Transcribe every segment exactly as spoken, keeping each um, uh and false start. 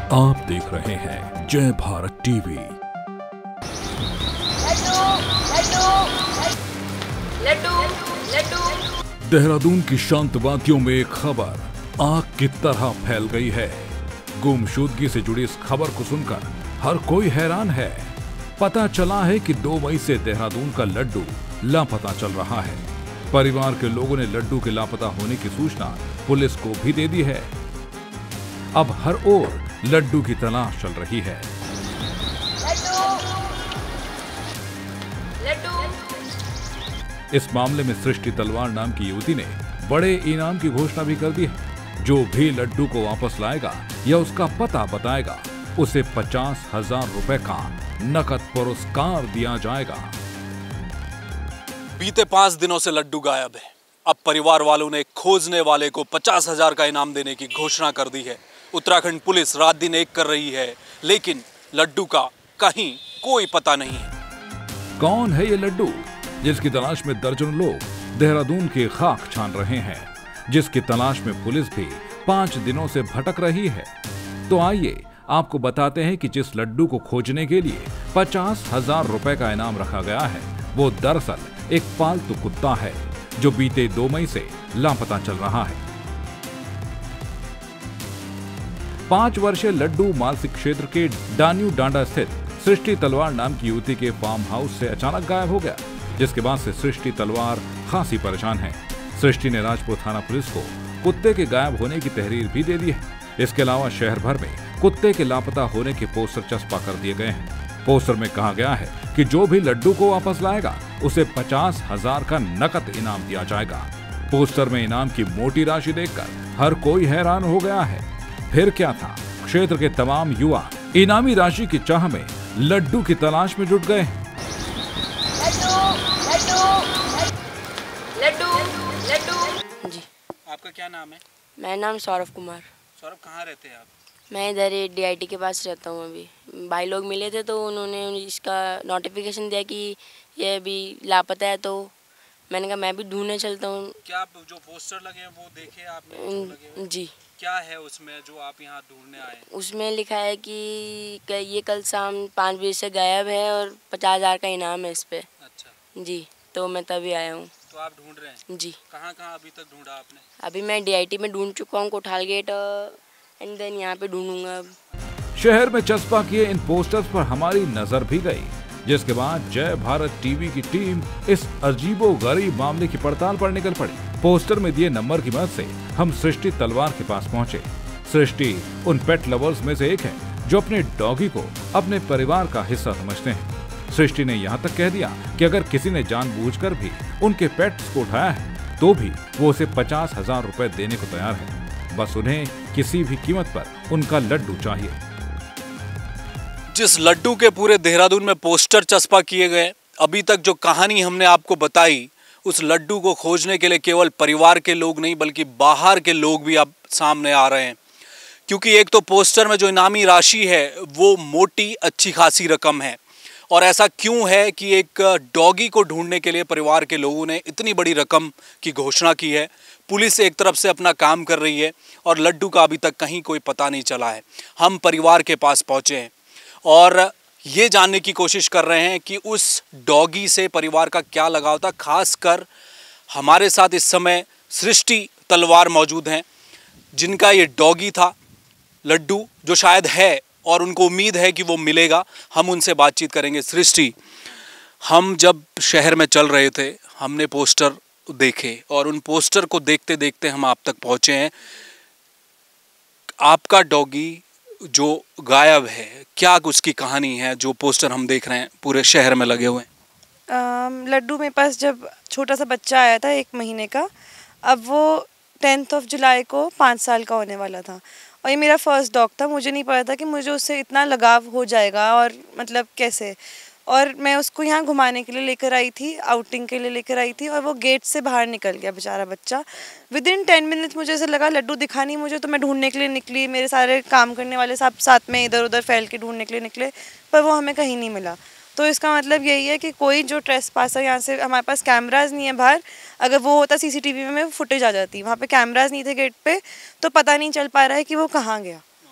आप देख रहे हैं जय भारत टीवी। लड्डू, लड्डू, लड्डू, लड्डू। देहरादून की शांत वादियों में एक खबर आग की तरह फैल गई है। गुमशुदगी से जुड़ी इस खबर को सुनकर हर कोई हैरान है। पता चला है कि दो मई से देहरादून का लड्डू लापता चल रहा है। परिवार के लोगों ने लड्डू के लापता होने की सूचना पुलिस को भी दे दी है। अब हर ओर लड्डू की तलाश चल रही है। लड्डू, लड्डू। इस मामले में सृष्टि तलवार नाम की युवती ने बड़े इनाम की घोषणा भी कर दी है। जो भी लड्डू को वापस लाएगा या उसका पता बताएगा उसे पचास हजार रुपए का नकद पुरस्कार दिया जाएगा। बीते पांच दिनों से लड्डू गायब है। अब परिवार वालों ने खोजने वाले को पचास हजार का इनाम देने की घोषणा कर दी है। उत्तराखंड पुलिस रात दिन एक कर रही है, लेकिन लड्डू का कहीं कोई पता नहीं है। कौन है ये लड्डू जिसकी तलाश में दर्जनों लोग देहरादून की खाक छान रहे हैं, जिसकी तलाश में पुलिस भी पांच दिनों से भटक रही है? तो आइए आपको बताते हैं कि जिस लड्डू को खोजने के लिए पचास हजार रुपए का इनाम रखा गया है वो दरअसल एक पालतू कुत्ता है जो बीते दो मई से लापता चल रहा है। पांच वर्षीय लड्डू मालसी क्षेत्र के डान्यू डांडा स्थित सृष्टि तलवार नाम की युवती के फार्म हाउस से अचानक गायब हो गया, जिसके बाद से सृष्टि तलवार खासी परेशान है। सृष्टि ने राजपुर थाना पुलिस को कुत्ते के गायब होने की तहरीर भी दे दी है। इसके अलावा शहर भर में कुत्ते के लापता होने के पोस्टर चस्पा कर दिए गए हैं। पोस्टर में कहा गया है कि जो भी लड्डू को वापस लाएगा उसे पचास हजार का नकद इनाम दिया जाएगा। पोस्टर में इनाम की मोटी राशि देखकर हर कोई हैरान हो गया है। फिर क्या था, क्षेत्र के तमाम युवा इनामी राशि की चाह में लड्डू की तलाश में जुट गए। लड्डू, लड्डू, लड्डू, लड्डू। जी, आपका क्या नाम है? मेरा नाम सौरभ कुमार। सौरभ, कहाँ रहते हैं आप? मैं इधर डी आई टी के पास रहता हूँ। अभी भाई लोग मिले थे तो उन्होंने इसका नोटिफिकेशन दिया कि ये अभी लापता है, तो मैंने कहा मैं भी ढूंढने चलता हूँ। क्या आप जो पोस्टर लगे हैं वो देखे आपने? जो लगे हैं? जी। क्या है उसमें जो आप यहाँ ढूंढने आए? उसमें लिखा है कि ये कल शाम पाँच बजे से गायब है और पचास हजार का इनाम है इस पे। अच्छा जी, तो मैं तभी आया हूँ। तो आप ढूंढ रहे हैं? जी। कहाँ कहाँ अभी तक ढूंढा आपने? अभी मैं डी आई टी में ढूंढ चुका हूँ, कोठाल गेट, एंड देन यहाँ पे ढूंढूंगा अब। शहर में चस्पा किए इन पोस्टर्स पर हमारी नजर भी गई, जिसके बाद जय भारत टीवी की टीम इस अजीबोगरीब मामले की पड़ताल पर निकल पड़ी। पोस्टर में दिए नंबर की मदद से हम सृष्टि तलवार के पास पहुंचे। सृष्टि उन पेट लवर्स में से एक है जो अपने डॉगी को अपने परिवार का हिस्सा समझते हैं। सृष्टि ने यहाँ तक कह दिया कि अगर किसी ने जानबूझकर भी उनके पेट्स को उठाया है तो भी वो उसे पचास हजार रुपए देने को तैयार है। बस उन्हें किसी भी कीमत पर उनका लड्डू चाहिए। जिस लड्डू के पूरे देहरादून में पोस्टर चस्पा किए गए, अभी तक जो कहानी हमने आपको बताई, उस लड्डू को खोजने के लिए केवल परिवार के लोग नहीं बल्कि बाहर के लोग भी अब सामने आ रहे हैं। क्योंकि एक तो पोस्टर में जो इनामी राशि है वो मोटी अच्छी खासी रकम है। और ऐसा क्यों है कि एक डॉगी को ढूंढने के लिए परिवार के लोगों ने इतनी बड़ी रकम की घोषणा की है। पुलिस एक तरफ से अपना काम कर रही है और लड्डू का अभी तक कहीं कोई पता नहीं चला है। हम परिवार के पास पहुंचे हैं और ये जानने की कोशिश कर रहे हैं कि उस डॉगी से परिवार का क्या लगाव था। खासकर हमारे साथ इस समय सृष्टि तलवार मौजूद हैं, जिनका ये डॉगी था लड्डू, जो शायद है और उनको उम्मीद है कि वो मिलेगा। हम उनसे बातचीत करेंगे। सृष्टि, हम जब शहर में चल रहे थे हमने पोस्टर देखे और उन पोस्टर को देखते देखते हम आप तक पहुंचे हैं। आपका डॉगी जो गायब है, क्या उसकी कहानी है जो पोस्टर हम देख रहे हैं पूरे शहर में लगे हुए हैं? लड्डू मेरे पास जब छोटा सा बच्चा आया था एक महीने का, अब वो टेंथ ऑफ जुलाई को पाँच साल का होने वाला था और ये मेरा फर्स्ट डॉग था। मुझे नहीं पता था कि मुझे उससे इतना लगाव हो जाएगा और मतलब कैसे। और मैं उसको यहाँ घुमाने के लिए लेकर आई थी, आउटिंग के लिए लेकर आई थी, और वो गेट से बाहर निकल गया बेचारा बच्चा। विद इन टेन मिनट्स मुझे ऐसा लगा लड्डू दिखा नहीं मुझे, तो मैं ढूंढने के लिए निकली। मेरे सारे काम करने वाले सब साथ में इधर उधर फैल के ढूंढने के लिए निकले, पर वो हमें कहीं नहीं मिला। तो इसका मतलब यही है कि कोई जो ट्रेस पासर, यहाँ से हमारे पास कैमराज नहीं है बाहर, अगर वो होता सीसीटीवी में फुटेज आ जाती, वहाँ पे कैमराज नहीं थे गेट पे, तो पता नहीं चल पा रहा है कि वो कहाँ गया।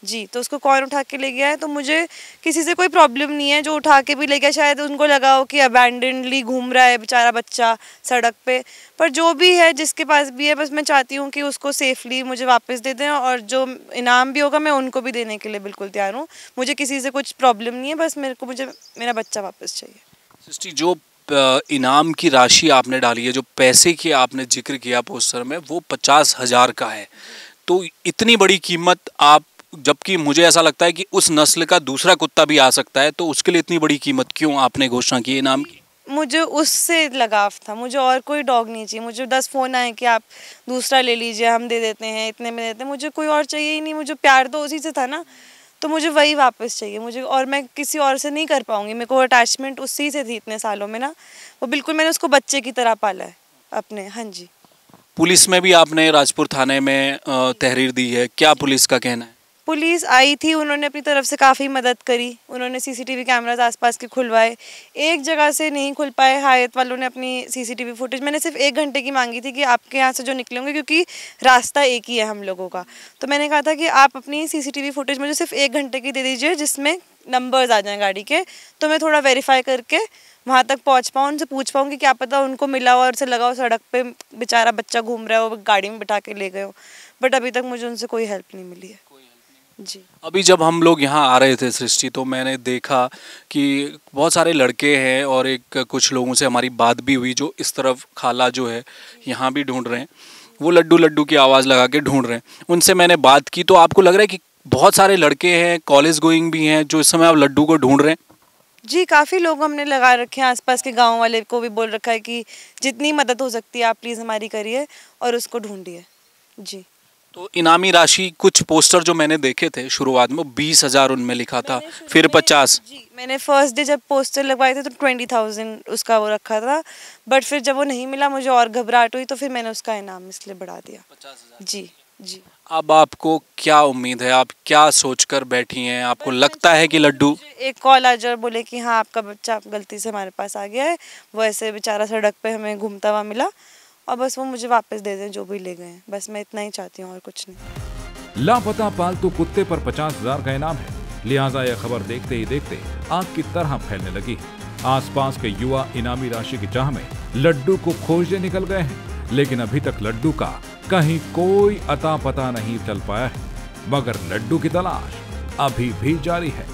जी, तो उसको कौन उठा के ले गया है, तो मुझे किसी से कोई प्रॉब्लम नहीं है। जो उठा के भी ले गया शायद उनको लगा हो कि अबैंडनली घूम रहा है बेचारा बच्चा सड़क पे, पर जो भी है जिसके पास भी है, बस मैं चाहती हूँ कि उसको सेफली मुझे वापस दे दें, और जो इनाम भी होगा मैं उनको भी देने के लिए बिल्कुल तैयार हूँ। मुझे किसी से कुछ प्रॉब्लम नहीं है, बस मेरे को मुझे मेरा बच्चा वापस चाहिए। सृष्टि, जो अ, इनाम की राशि आपने डाली है, जो पैसे की आपने जिक्र किया पोस्टर में, वो पचास हजार का है। तो इतनी बड़ी कीमत आप, जबकि मुझे ऐसा लगता है कि उस नस्ल का दूसरा कुत्ता भी आ सकता है, तो उसके लिए इतनी बड़ी कीमत क्यों आपने घोषणा की इनाम की? मुझे उससे लगाव था, मुझे और कोई डॉग नहीं चाहिए। मुझे दस फ़ोन आए कि आप दूसरा ले लीजिए, हम दे देते हैं, इतने में देते हैं। मुझे कोई और चाहिए ही नहीं, मुझे प्यार तो उसी से था ना, तो मुझे वही वापस चाहिए मुझे, और मैं किसी और से नहीं कर पाऊँगी। मेरे को अटैचमेंट उसी से थी इतने सालों में ना, वो बिल्कुल मैंने उसको बच्चे की तरह पाला है अपने। हाँ जी। पुलिस में भी आपने राजपुर थाने में अ, तहरीर दी है, क्या पुलिस का कहना है? पुलिस आई थी, उन्होंने अपनी तरफ से काफ़ी मदद करी। उन्होंने सीसीटीवी कैमरास आसपास के खुलवाए, एक जगह से नहीं खुल पाए। हायत वालों ने अपनी सीसीटीवी फुटेज, मैंने सिर्फ एक घंटे की मांगी थी कि आपके यहाँ से जो निकले होंगे, क्योंकि रास्ता एक ही है हम लोगों का, तो मैंने कहा था कि आप अपनी सीसीटीवी फुटेज मुझे सिर्फ एक घंटे की दे दीजिए जिसमें नंबर्स आ जाएँ गाड़ी के, तो मैं थोड़ा वेरीफाई करके वहाँ तक पहुँच पाऊँ, उनसे पूछ पाऊँ कि क्या पता उनको मिला हो और उसे लगा हो सड़क पे बेचारा बच्चा घूम रहा है, वो गाड़ी में बिठा के ले गए हो। बट अभी तक मुझे उनसे कोई हेल्प नहीं मिली है। जी। अभी जब हम लोग यहाँ आ रहे थे सृष्टि, तो मैंने देखा कि बहुत सारे लड़के हैं और एक कुछ लोगों से हमारी बात भी हुई जो इस तरफ खाला जो है यहाँ भी ढूंढ रहे हैं, वो लड्डू लड्डू की आवाज़ लगा के ढूंढ रहे हैं। उनसे मैंने बात की, तो आपको लग रहा है कि बहुत सारे लड़के हैं, कॉलेज गोइंग भी हैं, जो इस समय आप लड्डू को ढूंढ रहे हैं? जी, काफ़ी लोग हमने लगा रखे हैं, आसपास के गांव वाले को भी बोल रखा है कि जितनी मदद हो सकती है आप प्लीज़ हमारी करिए और उसको ढूंढिए। जी। तो इनामी राशि, कुछ पोस्टर जो मैंने देखे थे शुरुआत में, बीस हजार उनमें लिखा था, फिर पचास। जी, मैंने फर्स्ट डे जब पोस्टर लगवाए थे तो ट्वेंटी थाउजेंड उसका वो रखा था, बट फिर जब वो नहीं मिला मुझे और घबराहट हुई, तो फिर मैंने उसका इनाम इसलिए बढ़ा दिया। जी जी। अब आपको क्या उम्मीद है, आप क्या सोचकर बैठी हैं? आपको लगता है कि लड्डू? एक कॉल आ जाए और बोले कि हाँ आपका बच्चा गलती से हमारे पास आ गया है, वो ऐसे बेचारा सड़क पे हमें घूमता हुआ मिला, और बस वो मुझे वापस दे दें जो भी ले गए हैं, बस मैं इतना ही चाहती हूँ और कुछ नहीं। लापता पालतू कुत्ते पर पचास हजार का इनाम है, लिहाजा यह खबर देखते ही देखते आग की तरह फैलने लगी। आसपास के युवा इनामी राशि की चाह में लड्डू को खोजने निकल गए हैं, लेकिन अभी तक लड्डू का कहीं कोई अता पता नहीं चल पाया है, मगर लड्डू की तलाश अभी भी जारी है।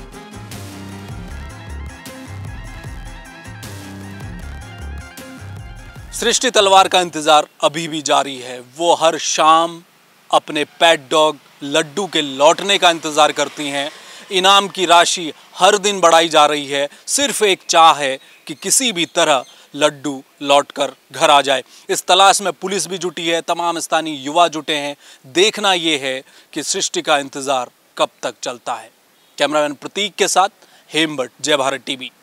सृष्टि तलवार का इंतजार अभी भी जारी है। वो हर शाम अपने पेट डॉग लड्डू के लौटने का इंतजार करती हैं। इनाम की राशि हर दिन बढ़ाई जा रही है, सिर्फ एक चाह है कि किसी भी तरह लड्डू लौटकर घर आ जाए। इस तलाश में पुलिस भी जुटी है, तमाम स्थानीय युवा जुटे हैं। देखना ये है कि सृष्टि का इंतजार कब तक चलता है। कैमरामैन प्रतीक के साथ हेमभट्ट, जय भारत टीवी।